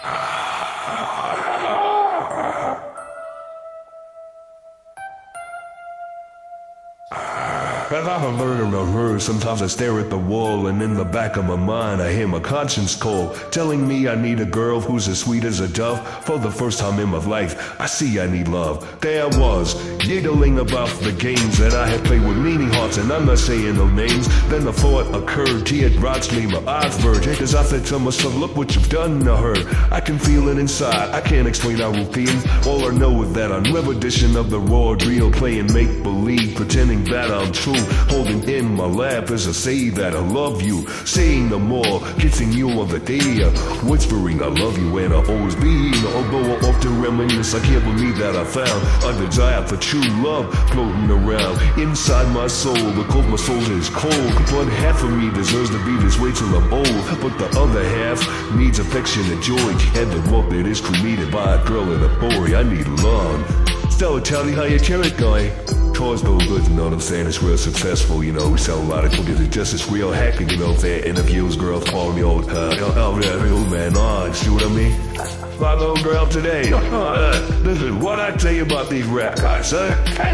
As I have learned of her, sometimes I stare at the wall, and in the back of my mind I hear my conscience call, telling me I need a girl who's as sweet as a dove. For the first time in my life, I see I need love. There I was, giggling about the games that I had played with meaning hearts, and I'm not saying no names. Then the thought occurred, teardrops made my eyes verge, cause I said to myself, look what you've done to her. I can feel it inside, I can't explain how it feels. All I know is that I'm never edition of the raw real, playing make-believe, pretending that I'm true. Holding in my lap as I say that I love you, saying no more, kissing you on the day, whispering I love you and I'll always be. Although I often reminisce, I can't believe that I found a desire for true love floating around inside my soul. Because my soul is cold, but half of me deserves to be this way till I'm old, but the other half needs affection and joy, and the love that is created by a girl and a boy. I need love. Stella, tell me how your carrot going. Tours go good, you know what I'm saying? It's real successful, you know. We sell a lot of tickets. It's just this real hacking, you know what I'm saying? Interviews, girls calling me all the time. Oh man, see what I mean? My little girl today. This is what I tell you about these rap guys, huh?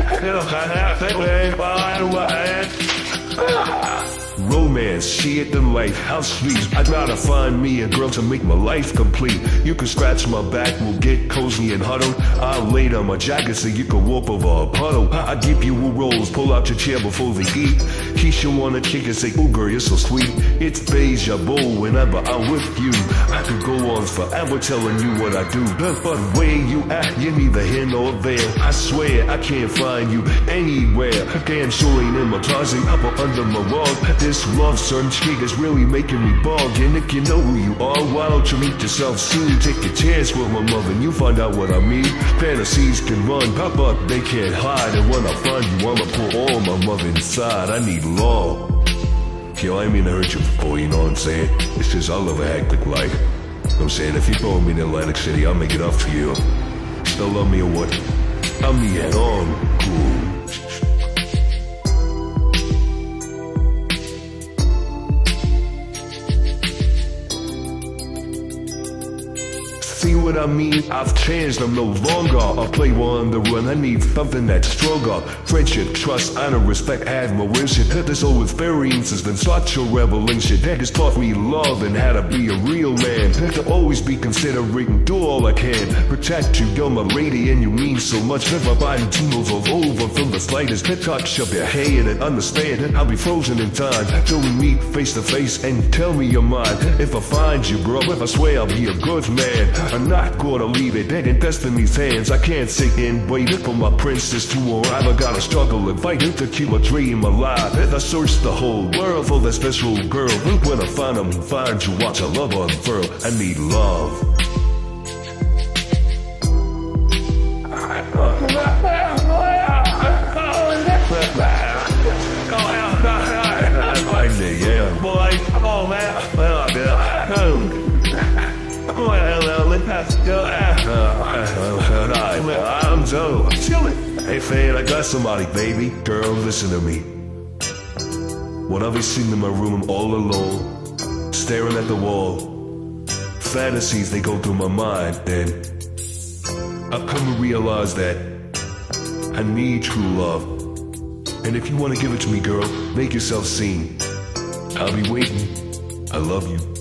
Romance, shit and life, how sweet. I'd rather find me a girl to make my life complete. You can scratch my back, we'll get cozy and huddle. I'll lay down my jacket so you can walk over a puddle. I'll give you a rose, pull out your chair before they eat. Keisha wanna kick and say, ooh girl, you're so sweet. It's deja vu whenever I'm with you. I could go on forever telling you what I do, but the way you act, you're neither here nor there. I swear I can't find you anywhere. Damn sure ain't in my closet, up or under my rug. This love search gig is really making me bug. And if you know who you are, why don't you meet yourself soon? Take a chance with my mother and you find out what I mean. Fantasies can run, pop up, they can't hide. And when I find you, I'ma pour all my mother inside. I need love. Yo, I ain't mean to hurt you, boy, you know what I'm saying? It's just I love a hectic life. You know what I'm saying? If you throw me in Atlantic City, I'll make it up for you. Still love me or what? I'm me head on, cool. See what I mean? I've changed, I'm no longer a player on the run. I need something that's stronger. Friendship, trust, honor, respect, admiration. There's always variances, then such a revelation. That has taught me love and how to be a real man. To always be considering, do all I can. Protect you, you're my lady and you mean so much. Never buying tingles all over from the slightest touch of your hand. And understand, I'll be frozen in time till we meet face to face and tell me you're mine. If I find you, girl, if I swear I'll be a good man. I'm not gonna leave it dead in destiny's hands. I can't sit and wait for my princess to arrive. I gotta struggle and fight to keep my dream alive. As I search the whole world for that special girl, when I find them, find you, watch a love unfurl. I need love. Yeah, boy. Oh man. I'm so chillin'. Hey fan, I got somebody, baby. Girl, listen to me. When I'll be sitting in my room all alone, staring at the wall, fantasies they go through my mind, then I've come to realize that I need true love. And if you want to give it to me, girl, make yourself seen. I'll be waiting. I love you.